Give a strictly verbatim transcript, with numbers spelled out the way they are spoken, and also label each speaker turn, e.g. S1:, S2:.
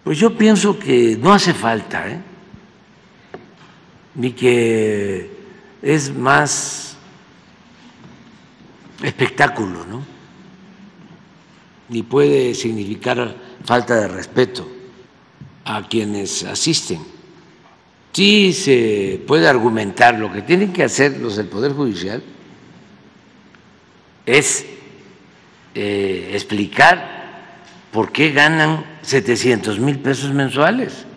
S1: Pues yo pienso que no hace falta, ¿eh? Ni que es más espectáculo, ¿no? Ni puede significar falta de respeto a quienes asisten. Sí se puede argumentar, lo que tienen que hacer los del Poder Judicial es eh, explicar por qué ganan setecientos mil pesos mensuales.